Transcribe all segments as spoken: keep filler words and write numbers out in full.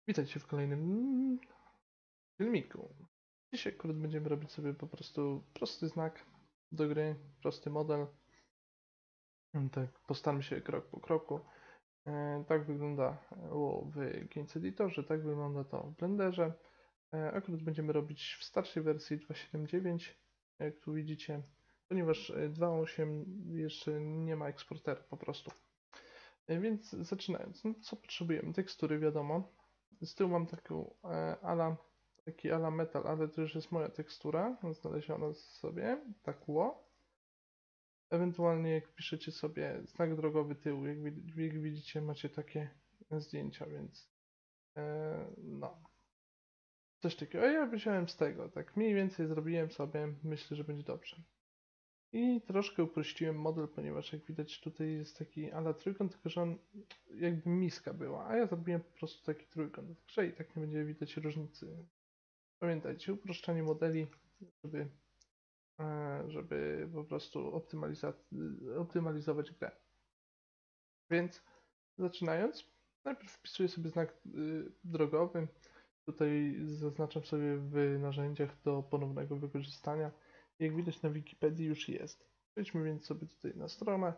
Witajcie w kolejnym filmiku. Dzisiaj akurat będziemy robić sobie po prostu prosty znak do gry, prosty model. Tak, postaramy się krok po kroku. E, tak wygląda w Games Editorze, tak wygląda to w Blenderze. E, akurat będziemy robić w starszej wersji dwa siedem dziewięć, jak tu widzicie, ponieważ dwa osiem jeszcze nie ma eksportera po prostu. E, więc zaczynając, no co potrzebujemy? Tekstury, wiadomo. Z tyłu mam taką e, ala, taki ala metal, ale to już jest moja tekstura znaleziona sobie, tak ło. Ewentualnie jak piszecie sobie znak drogowy tyłu, jak, jak widzicie macie takie zdjęcia, więc e, no. Coś takiego. A ja wziąłem z tego, tak mniej więcej zrobiłem sobie, myślę, że będzie dobrze. I troszkę uprościłem model, ponieważ jak widać tutaj jest taki ala trójkąt, tylko że on jakby miska była, a ja zrobiłem po prostu taki trójkąt. Także i tak nie będzie widać różnicy. Pamiętajcie, uproszczanie modeli, żeby, e, żeby po prostu optymaliza optymalizować grę. Więc zaczynając, najpierw wpisuję sobie znak y, drogowy. Tutaj zaznaczam sobie w narzędziach do ponownego wykorzystania. Jak widać na Wikipedii już jest. Wejdźmy więc sobie tutaj na stronę.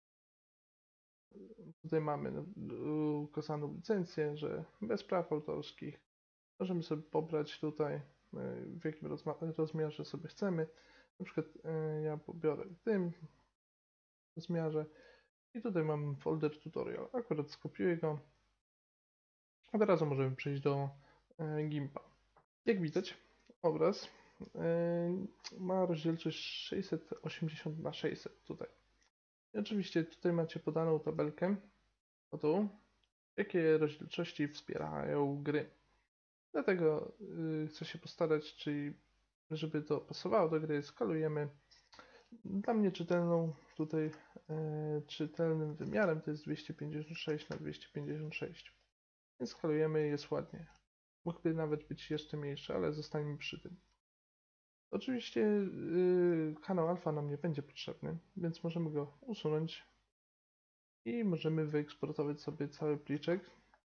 Tutaj mamy ukazaną licencję, że bez praw autorskich. Możemy sobie pobrać tutaj, y, w jakim rozmiarze sobie chcemy. Na przykład y, ja pobiorę w tym rozmiarze i tutaj mam folder tutorial. Akurat skopiuję go. A teraz możemy przejść do y, Gimpa. Jak widać, obraz y, ma rozdzielczość sześćset osiemdziesiąt na sześćset tutaj. I oczywiście tutaj macie podaną tabelkę o tu, jakie rozdzielczości wspierają gry. Dlatego y, chcę się postarać, czyli żeby to pasowało do gry, skalujemy. Dla mnie czytelną tutaj e, czytelnym wymiarem to jest dwieście pięćdziesiąt sześć na dwieście pięćdziesiąt sześć. Więc skalujemy, jest ładnie. Mógłby nawet być jeszcze mniejszy, ale zostańmy przy tym. Oczywiście yy, kanał alfa nam nie będzie potrzebny, więc możemy go usunąć i możemy wyeksportować sobie cały pliczek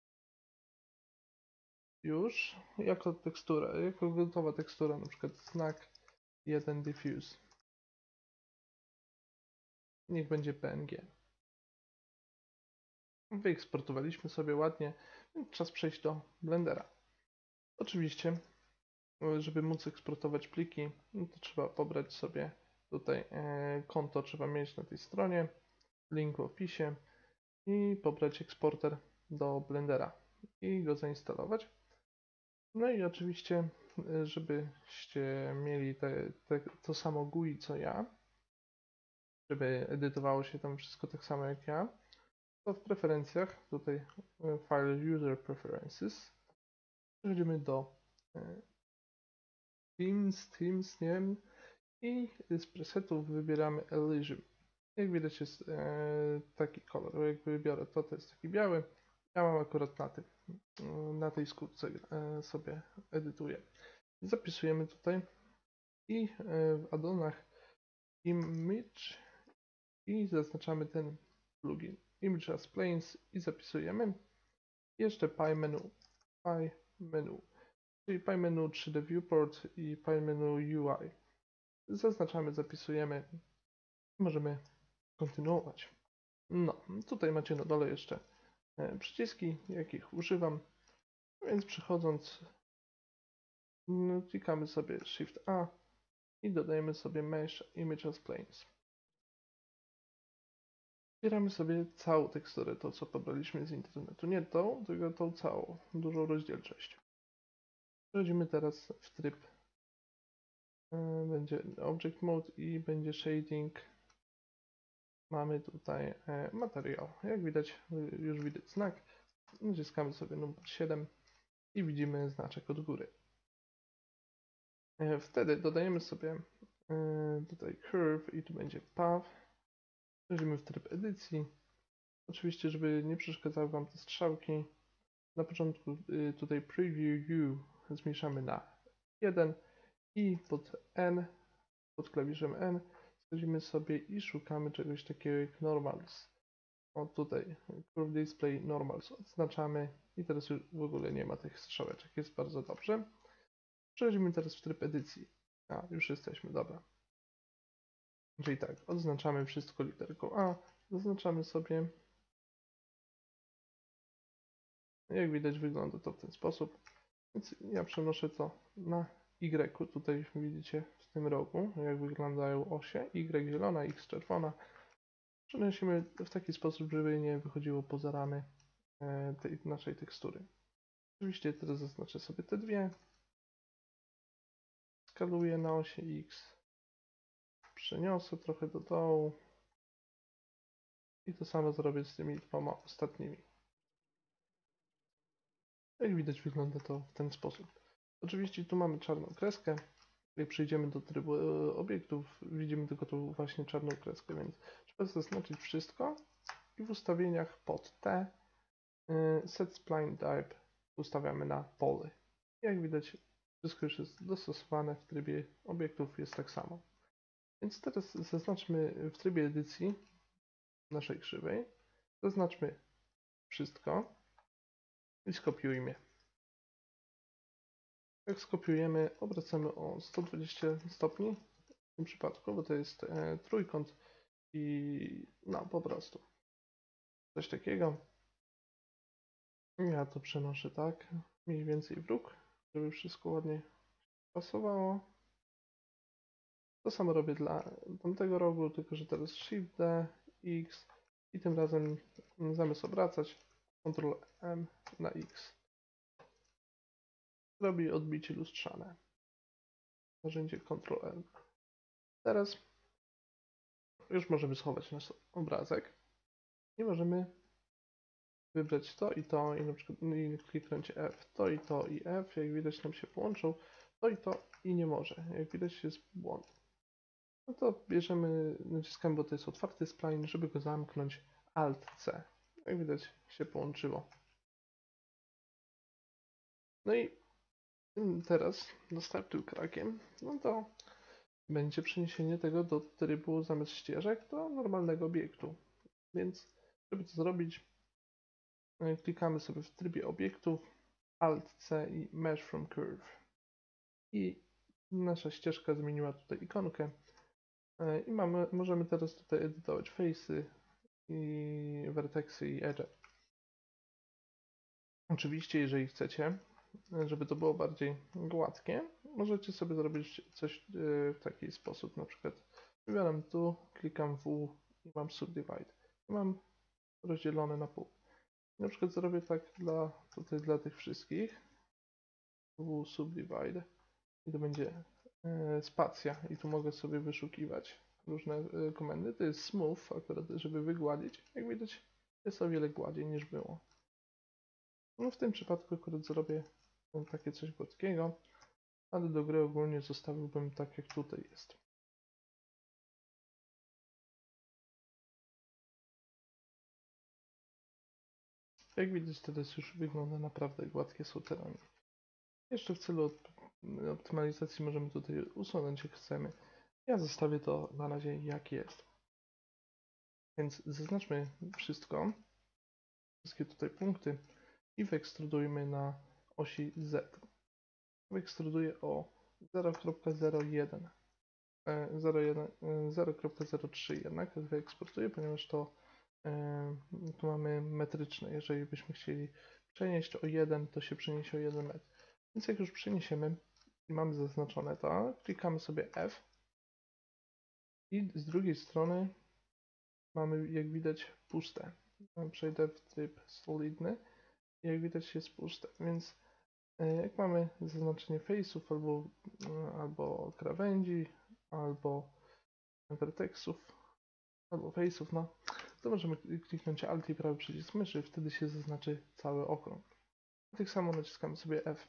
już jako tekstura, jako gotowa tekstura, na przykład znak jeden diffuse. Niech będzie P N G. Wyeksportowaliśmy sobie ładnie, więc czas przejść do Blendera. Oczywiście, żeby móc eksportować pliki, no to trzeba pobrać sobie tutaj e, konto, trzeba mieć na tej stronie, link w opisie i pobrać eksporter do Blendera i go zainstalować. No i oczywiście, e, żebyście mieli te, te, to samo G U I co ja, żeby edytowało się tam wszystko tak samo jak ja, to w preferencjach, tutaj e, File User Preferences, przechodzimy do e, Themes, Themes, nie wiem, i z presetów wybieramy Elysium. Jak widać jest e, taki kolor, jak wybiorę to, to jest taki biały. Ja mam akurat na tym, na tej skórce e, sobie edytuję. Zapisujemy tutaj i e, w addonach Image i zaznaczamy ten plugin Image as Planes i zapisujemy. Jeszcze PyMenu, PyMenu, czyli PyMenu trzy D Viewport i PyMenu U I. Zaznaczamy, zapisujemy. Możemy kontynuować. No, tutaj macie na dole jeszcze e, przyciski, jakich używam, więc przechodząc, no, klikamy sobie Shift A i dodajemy sobie Mesh Image as Planes. Wybieramy sobie całą teksturę, to co pobraliśmy z internetu, nie tą, tylko tą całą, dużą rozdzielczość. Przechodzimy teraz w tryb, e, będzie Object Mode i będzie Shading. Mamy tutaj e, materiał. Jak widać, już widać znak. Naciskamy sobie numer siedem i widzimy znaczek od góry. E, wtedy dodajemy sobie e, tutaj curve i tu będzie path. Przechodzimy w tryb edycji. Oczywiście, żeby nie przeszkadzały Wam te strzałki, na początku e, tutaj preview u zmniejszamy na jeden i pod N, pod klawiszem N schodzimy sobie i szukamy czegoś takiego jak normals. O tutaj, Curve Display Normals odznaczamy i teraz już w ogóle nie ma tych strzałeczek, jest bardzo dobrze. Przechodzimy teraz w tryb edycji. A, już jesteśmy, dobra. Czyli tak, odznaczamy wszystko literką A, zaznaczamy sobie. Jak widać wygląda to w ten sposób. Więc ja przenoszę to na Y. Tutaj widzicie w tym rogu, jak wyglądają osie. Y zielona, X czerwona. Przenosimy w taki sposób, żeby nie wychodziło poza ramy tej naszej tekstury. Oczywiście teraz zaznaczę sobie te dwie. Skaluję na osie X. Przeniosę trochę do dołu. I to samo zrobię z tymi dwoma ostatnimi. Jak widać wygląda to w ten sposób. Oczywiście tu mamy czarną kreskę. Jak przejdziemy do trybu obiektów, widzimy tylko tą właśnie czarną kreskę, więc trzeba zaznaczyć wszystko i w ustawieniach pod T Set Spline Type ustawiamy na Poly. Jak widać wszystko już jest dostosowane w trybie obiektów, jest tak samo. Więc teraz zaznaczmy w trybie edycji naszej krzywej, zaznaczmy wszystko i skopiujmy. Jak skopiujemy, obracamy o sto dwadzieścia stopni w tym przypadku, bo to jest e, trójkąt i no po prostu coś takiego. Ja to przenoszę tak, mniej więcej w róg, żeby wszystko ładnie pasowało. To samo robię dla tamtego rogu, tylko że teraz Shift D, X i tym razem zamiast obracać Ctrl M na X. Robi odbicie lustrzane. Narzędzie Ctrl L. Teraz już możemy schować nasz obrazek i możemy wybrać to i to i na przykład i kliknąć F. To i to i F, jak widać nam się połączą. To i to i nie może. Jak widać jest błąd. No to bierzemy, naciskamy, bo to jest otwarty spline, żeby go zamknąć, Alt C. Jak widać się połączyło. No i teraz następnym krokiem, no to będzie przeniesienie tego do trybu zamiast ścieżek do normalnego obiektu. Więc żeby to zrobić, klikamy sobie w trybie obiektów, Alt C i Mesh from Curve. I nasza ścieżka zmieniła tutaj ikonkę. I mamy, możemy teraz tutaj edytować face'y i vertexy i edge. Oczywiście, jeżeli chcecie, żeby to było bardziej gładkie, możecie sobie zrobić coś w taki sposób. Na przykład wybieram tu, klikam W i mam subdivide. I mam rozdzielone na pół. Na przykład zrobię tak dla, tutaj dla tych wszystkich. W subdivide. I to będzie spacja. I tu mogę sobie wyszukiwać różne komendy. To jest smooth, akurat żeby wygładzić. Jak widać, jest o wiele gładziej niż było. No w tym przypadku akurat zrobię takie coś gładkiego, ale do gry ogólnie zostawiłbym tak jak tutaj jest. Jak widać teraz już wygląda naprawdę gładkie suterenie. Jeszcze w celu optymalizacji możemy tutaj usunąć jak chcemy. Ja zostawię to na razie jak jest. Więc zaznaczmy wszystko, wszystkie tutaj punkty i wyekstrudujmy na osi Z. Wyekstruduję o zero przecinek zero jeden. zero przecinek zero trzy jednak wyeksportuję, ponieważ to yy, tu mamy metryczne. Jeżeli byśmy chcieli przenieść o jeden, to się przeniesie o jeden metr. Więc jak już przeniesiemy i mamy zaznaczone to, klikamy sobie F i z drugiej strony mamy, jak widać, puste. Przejdę w tryb solidny i jak widać jest puste, więc jak mamy zaznaczenie face'ów albo, albo krawędzi, albo vertexów, albo face'ów, no, to możemy kliknąć Alt i prawy przycisk myszy, wtedy się zaznaczy cały okrąg. Tak samo naciskamy sobie F.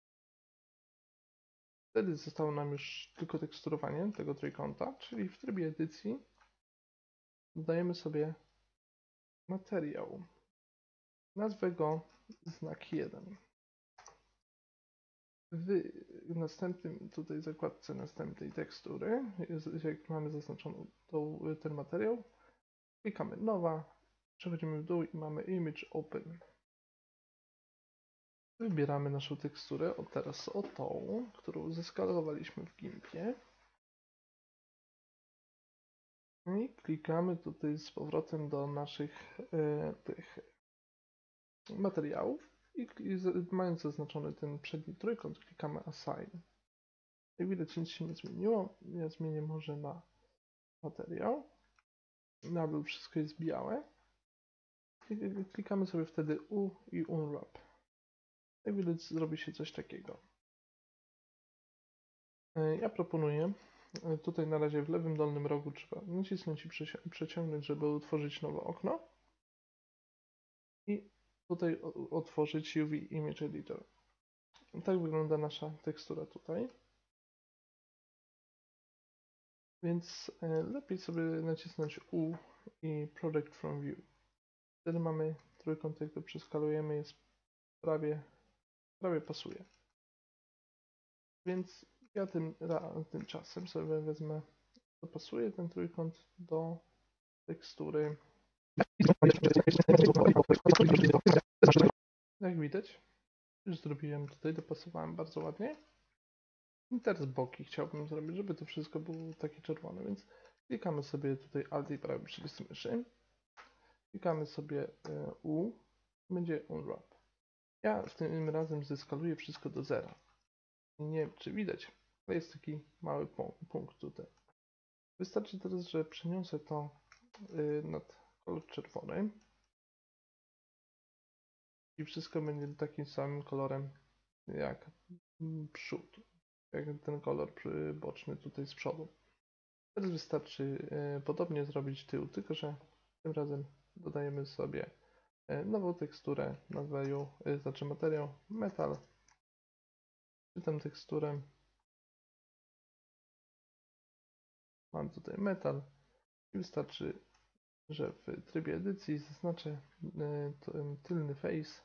Wtedy zostało nam już tylko teksturowanie tego trójkąta, czyli w trybie edycji dodajemy sobie materiał. Nazwę go znak jeden. W następnym tutaj zakładce następnej tekstury, jak mamy zaznaczoną tą, ten materiał, klikamy nowa Przechodzimy w dół i mamy Image Open. Wybieramy naszą teksturę, o teraz o tą, którą zeskalowaliśmy w Gimpie. I klikamy tutaj z powrotem do naszych e, tych materiałów i, i z, mając zaznaczony ten przedni trójkąt, klikamy Assign. Jak widać, nic się nie zmieniło. Ja zmienię może na materiał. Nadal wszystko jest białe. Klikamy sobie wtedy U i Unwrap. Jak widać, zrobi się coś takiego. Ja proponuję, tutaj na razie w lewym dolnym rogu trzeba nacisnąć i przeciągnąć, żeby utworzyć nowe okno. I tutaj otworzyć U V Image Editor. Tak wygląda nasza tekstura tutaj. Więc lepiej sobie nacisnąć U i Project from View. Wtedy mamy trójkąt, jak go przeskalujemy, jest prawie, prawie pasuje. Więc ja tym, tymczasem sobie wezmę, dopasuję ten trójkąt do tekstury. Jak widać, już zrobiłem tutaj, dopasowałem bardzo ładnie. I teraz boki chciałbym zrobić, żeby to wszystko było takie czerwone, więc klikamy sobie tutaj Alt i prawy przycisk myszy. Klikamy sobie U, będzie Unwrap. Ja w tym razem zeskaluję wszystko do zera. Nie wiem, czy widać, ale jest taki mały punkt tutaj. Wystarczy teraz, że przeniosę to nad kolor czerwony i wszystko będzie takim samym kolorem jak przód, jak ten kolor boczny tutaj z przodu. Teraz wystarczy podobnie zrobić tył, tylko że tym razem dodajemy sobie nową teksturę, nazwę ją, znaczy materiał metal. Czytam teksturę. Mam tutaj metal i wystarczy, że w trybie edycji zaznaczę ten tylny face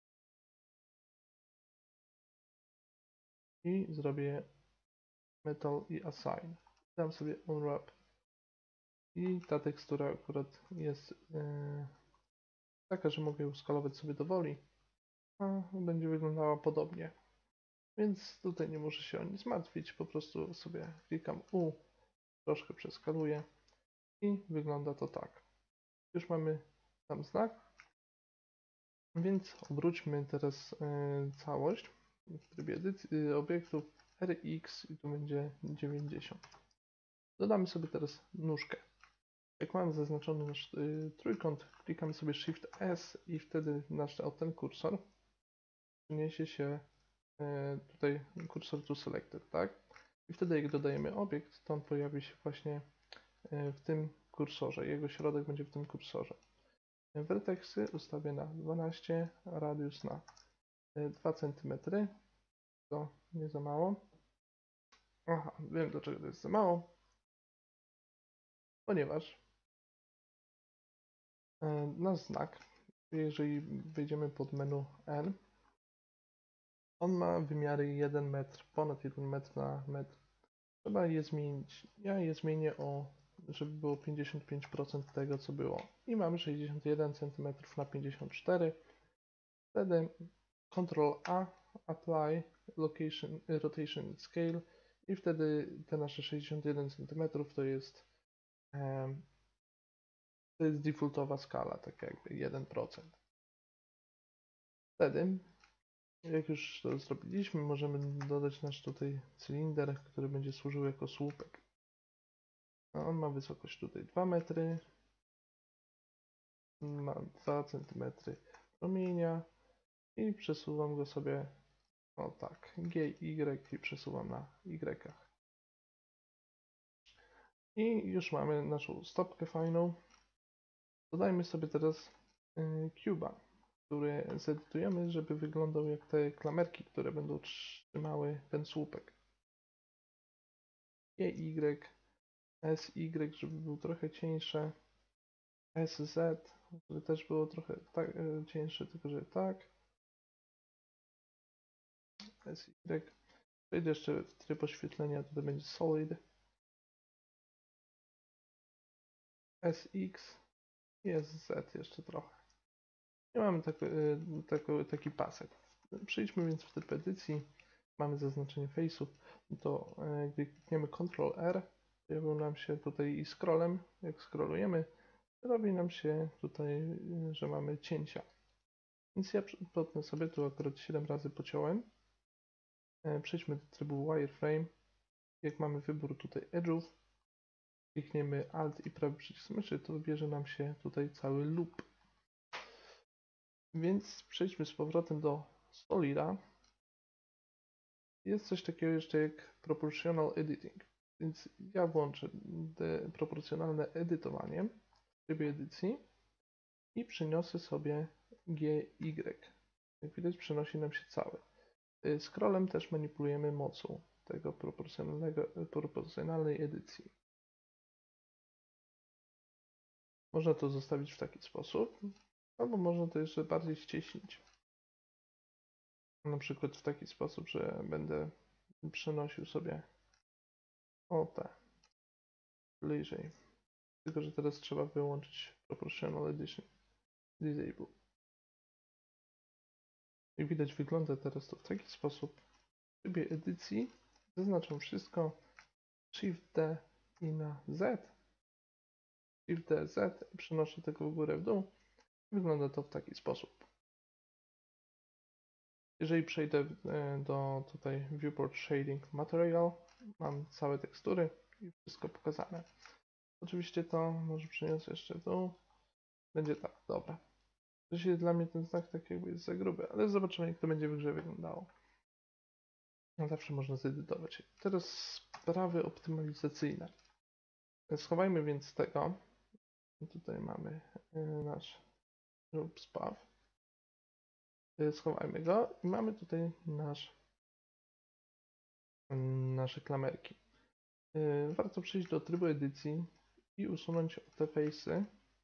i zrobię metal i assign. Dam sobie unwrap i ta tekstura akurat jest yy, taka, że mogę ją skalować sobie do woli, a będzie wyglądała podobnie. Więc tutaj nie muszę się o nic martwić, po prostu sobie klikam U, troszkę przeskaluję i wygląda to tak. Już mamy tam znak, więc obróćmy teraz yy, całość w trybie edycji yy, obiektów R X i tu będzie dziewięćdziesiąt. Dodamy sobie teraz nóżkę. Jak mamy zaznaczony nasz yy, trójkąt, klikamy sobie Shift S i wtedy nasz o ten kursor przeniesie się yy, tutaj kursor to selected, tak? I wtedy jak dodajemy obiekt, to on pojawi się właśnie yy, w tym kursorze. Jego środek będzie w tym kursorze. Vertexy ustawię na dwanaście, radius na dwa centymetry. To nie za mało. Aha, wiem dlaczego to jest za mało. Ponieważ nasz znak, jeżeli wejdziemy pod menu N, on ma wymiary jeden metr, ponad jeden metr na metr. Trzeba je zmienić. Ja je zmienię o, żeby było pięćdziesiąt pięć procent tego, co było. I mamy sześćdziesiąt jeden centymetrów na pięćdziesiąt cztery. Wtedy Ctrl A, Apply, Location, Rotation Scale i wtedy te nasze sześćdziesiąt jeden centymetrów to jest um, to jest defaultowa skala, tak jakby jeden procent. Wtedy, jak już to zrobiliśmy, możemy dodać nasz tutaj cylinder, który będzie służył jako słupek. No, on ma wysokość tutaj dwa metry, ma dwa centymetry promienia i przesuwam go sobie, o tak, G, Y i przesuwam na Y. I już mamy naszą stopkę fajną. Dodajmy sobie teraz y, cuba, który zedytujemy, żeby wyglądał jak te klamerki, które będą trzymały ten słupek. G Y, S Y, żeby był trochę cieńsze. S Z, żeby też było trochę tak, y, cieńsze, tylko że tak. S Y. Przejdę jeszcze w tryb oświetlenia, tutaj będzie solid. S X Jest Z jeszcze trochę. I mamy taki, taki, taki pasek. Przejdźmy więc w tryb edycji. Mamy zaznaczenie face'ów. To gdy klikniemy kontrol R, pojawił nam się tutaj i scrollem, jak scrollujemy, robi nam się tutaj, że mamy cięcia. Więc ja potnę sobie, tu akurat siedem razy pociąłem. Przejdźmy do trybu wireframe. Jak mamy wybór tutaj edge'ów, klikniemy Alt i prawy przycisk myszy, to wybierze nam się tutaj cały loop. Więc przejdźmy z powrotem do Solida. Jest coś takiego jeszcze jak Proportional Editing. Więc ja włączę proporcjonalne edytowanie w trybie edycji i przeniosę sobie G Y. Jak widać, przenosi nam się cały. Scrollem też manipulujemy mocą tego proporcjonalnego, proporcjonalnej edycji. Można to zostawić w taki sposób, albo można to jeszcze bardziej ścieśnić. Na przykład w taki sposób, że będę przenosił sobie o te bliżej. Tylko że teraz trzeba wyłączyć Proportional Edition Disable. Jak widać, wygląda teraz to w taki sposób. W trybie edycji zaznaczam wszystko, Shift D i na Z. Shift D, Z i przenoszę tego w górę, w dół. Wygląda to w taki sposób. Jeżeli przejdę do tutaj Viewport Shading Material, mam całe tekstury i wszystko pokazane. Oczywiście to może przeniosę jeszcze w dół. Będzie tak, dobra. Oczywiście dla mnie ten znak tak jakby jest za gruby, ale zobaczymy, jak to będzie w grze wyglądało. No zawsze można zedytować. Teraz sprawy optymalizacyjne. Schowajmy więc tego. Tutaj mamy nasz group spaw. Schowajmy go i mamy tutaj nasz, nasze klamerki. Warto przejść do trybu edycji i usunąć te face'y,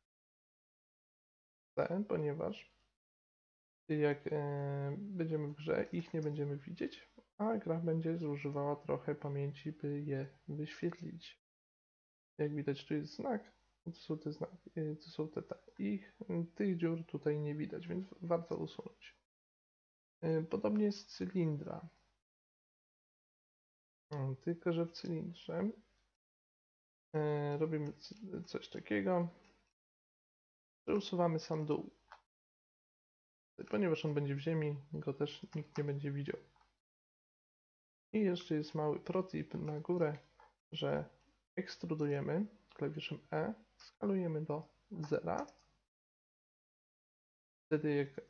ponieważ jak będziemy w grze, ich nie będziemy widzieć, a gra będzie zużywała trochę pamięci, by je wyświetlić. Jak widać, tu jest znak, to są te znaki, to są te, te. Ich, tych dziur tutaj nie widać, więc warto usunąć. Podobnie jest z cylindra. Tylko że w cylindrze robimy coś takiego, że usuwamy sam dół. Ponieważ on będzie w ziemi, go też nikt nie będzie widział. I jeszcze jest mały protip na górę, że ekstrudujemy klawiszem E, skalujemy do zera. Wtedy jak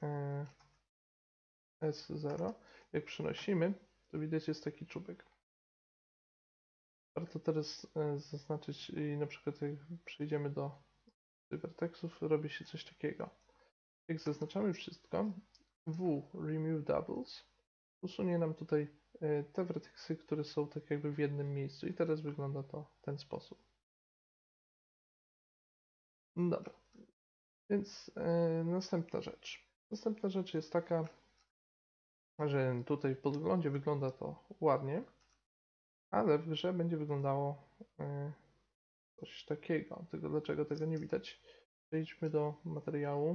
S zero, jak przenosimy, to widać jest taki czubek. Warto teraz zaznaczyć i na przykład jak przejdziemy do vertexów, robi się coś takiego. Jak zaznaczamy wszystko, W Remove Doubles usunie nam tutaj te vertexy, które są tak jakby w jednym miejscu i teraz wygląda to w ten sposób. Dobra, więc e, następna rzecz. Następna rzecz jest taka, że tutaj w podglądzie wygląda to ładnie, ale w grze będzie wyglądało e, coś takiego. Tylko dlaczego tego nie widać? Przejdźmy do materiału.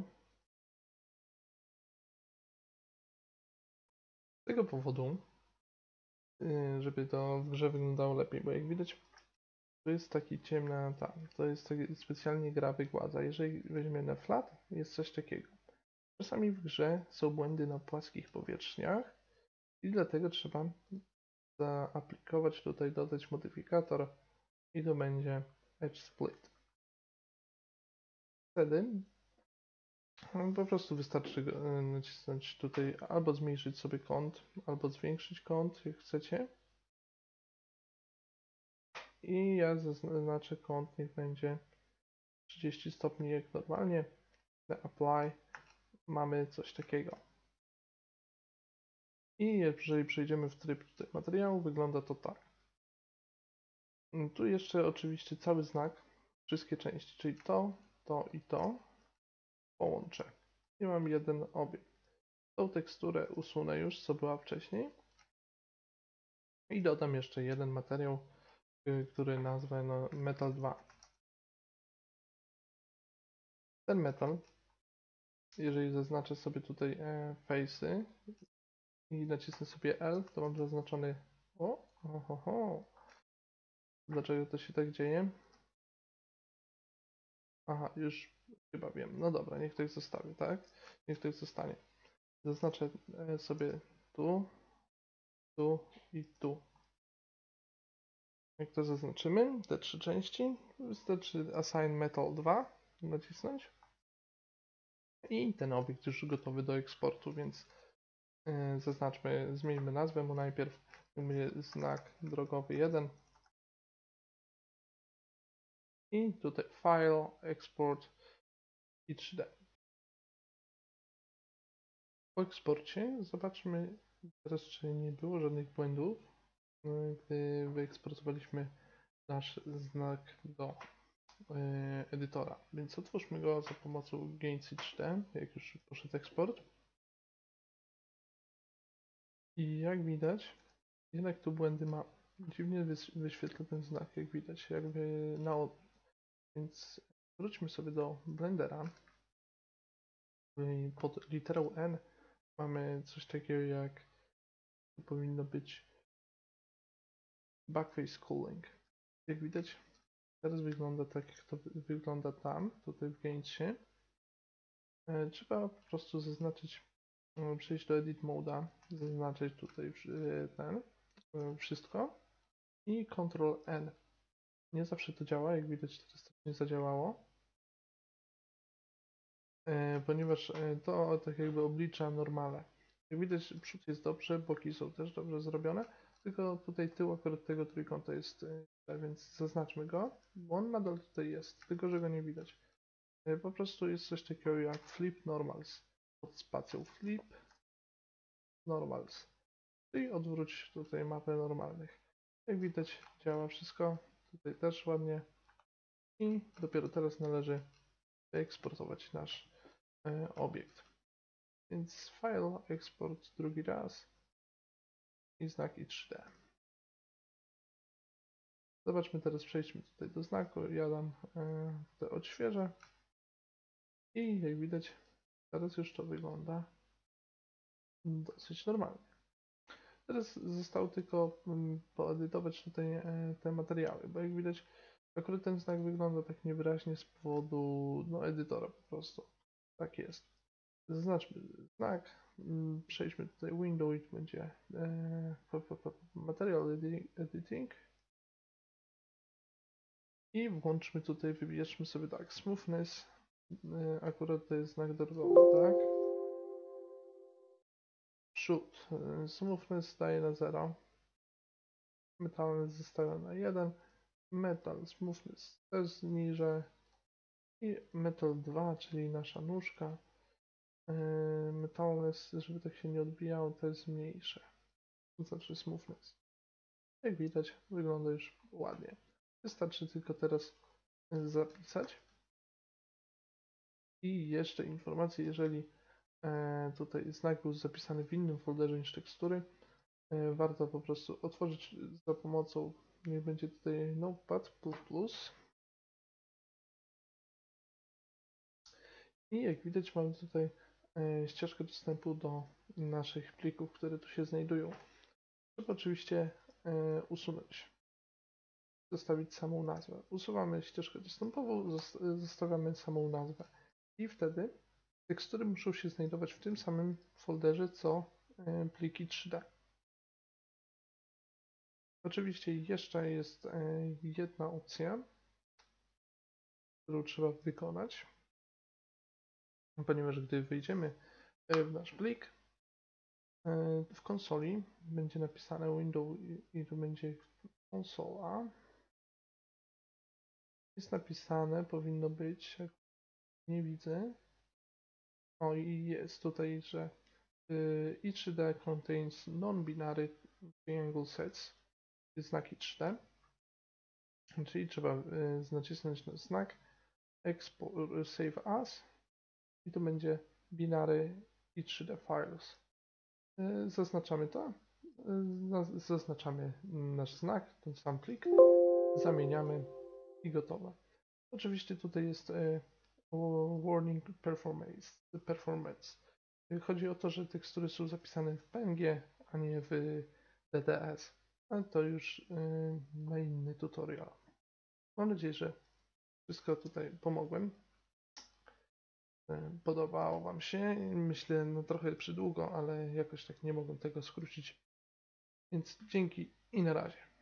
Z tego powodu, e, żeby to w grze wyglądało lepiej, bo jak widać, to jest taki ciemna, tam, to jest taki specjalnie gra wygładza. Jeżeli weźmiemy na flat, jest coś takiego. Czasami w grze są błędy na płaskich powierzchniach i dlatego trzeba zaaplikować tutaj, dodać modyfikator i to będzie Edge Split. Wtedy po prostu wystarczy nacisnąć tutaj albo zmniejszyć sobie kąt, albo zwiększyć kąt, jak chcecie. I ja zaznaczę kąt, niech będzie trzydzieści stopni jak normalnie. Na Apply mamy coś takiego. I jeżeli przejdziemy w tryb tutaj materiału, wygląda to tak. Tu jeszcze oczywiście cały znak, wszystkie części, czyli to, to i to połączę. I mam jeden obiekt. Tą teksturę usunę już, co była wcześniej. I dodam jeszcze jeden materiał, który nazwę no, Metal dwa. ten metal, jeżeli zaznaczę sobie tutaj e, face'y i nacisnę sobie L, to mam zaznaczony. O, ho, ho, ho. Dlaczego to się tak dzieje? Aha, już chyba wiem. No dobra, niech ktoś zostawi, tak? Niech ktoś zostanie. Zaznaczę e, sobie tu, tu i tu. Jak to zaznaczymy, te trzy części, wystarczy Assign Metal dwa nacisnąć i ten obiekt już gotowy do eksportu, więc yy, zaznaczmy, zmieńmy nazwę mu najpierw, będzie znak drogowy jeden i tutaj File, Export i trzy D. Po eksporcie zobaczmy teraz, czy nie było żadnych błędów, gdy wyeksportowaliśmy nasz znak do edytora. Więc otwórzmy go za pomocą Gaincy trzy D, jak już poszedł eksport. I jak widać, jednak tu błędy ma. Dziwnie wyświetla ten znak, jak widać, jakby na od... Więc wróćmy sobie do Blendera. Pod literą N mamy coś takiego jak, to powinno być Backface Culling. Jak widać, teraz wygląda tak, jak to wygląda tam, tutaj w Gainsie. Trzeba po prostu zaznaczyć, przejść do Edit Mode'a, zaznaczyć tutaj ten, wszystko i Ctrl N. Nie zawsze to działa, jak widać teraz to nie zadziałało, ponieważ to tak jakby oblicza normale. Jak widać, przód jest dobrze, boki są też dobrze zrobione, tylko tutaj tył akurat tego trójkąta jest, więc zaznaczmy go, bo on nadal tutaj jest, tylko że go nie widać. Po prostu jest coś takiego jak Flip Normals, pod spacją Flip Normals. I odwróć tutaj mapę normalnych. Jak widać, działa wszystko. Tutaj też ładnie. I dopiero teraz należy wyeksportować nasz e, obiekt. Więc file, eksport drugi raz i znak i trzy D. Zobaczmy teraz, przejdźmy tutaj do znaku. Ja dam e, to odświeżę. I jak widać, teraz już to wygląda dosyć normalnie. Teraz zostało tylko poedytować tutaj te materiały, bo jak widać, akurat ten znak wygląda tak niewyraźnie z powodu no, edytora po prostu. Tak jest. Zaznaczmy znak, przejdźmy tutaj window i będzie e, material editing i włączmy tutaj, wybierzmy sobie tak, smoothness, e, akurat to jest znak drogowy, tak? Przód, e, smoothness daje na zero. Metal zostawia na jeden, metal smoothness też zniżę i metal dwa, czyli nasza nóżka, metalness, żeby tak się nie odbijało, to jest mniejsze, to znaczy smoothness. Jak widać, wygląda już ładnie. Wystarczy tylko teraz zapisać. I jeszcze informacje, jeżeli tutaj znak był zapisany w innym folderze niż tekstury, warto po prostu otworzyć za pomocą, niech będzie tutaj Notepad plus plus. I jak widać, mamy tutaj ścieżkę dostępu do naszych plików, które tu się znajdują. Trzeba oczywiście usunąć, zostawić samą nazwę. Usuwamy ścieżkę dostępową, zostawiamy samą nazwę. I wtedy tekstury muszą się znajdować w tym samym folderze, co pliki trzy D. Oczywiście jeszcze jest jedna opcja, którą trzeba wykonać, ponieważ gdy wejdziemy w nasz plik, w konsoli będzie napisane window i tu będzie konsola. Jest napisane, powinno być, jak nie widzę. O, i jest tutaj, że i trzy D contains non-binary triangle sets, znaki trzy D, czyli trzeba nacisnąć na znak export, save as i to będzie binary i trzy D files. Zaznaczamy to, zaznaczamy nasz znak, ten sam plik, zamieniamy i gotowe. Oczywiście tutaj jest Warning Performance. Performance. Chodzi o to, że tekstury są zapisane w P N G, a nie w D T S. Ale to już yy, na inny tutorial. Mam nadzieję, że wszystko tutaj pomogłem. Yy, podobało Wam się. Myślę, no trochę przydługo, ale jakoś tak nie mogłem tego skrócić. Więc dzięki i na razie.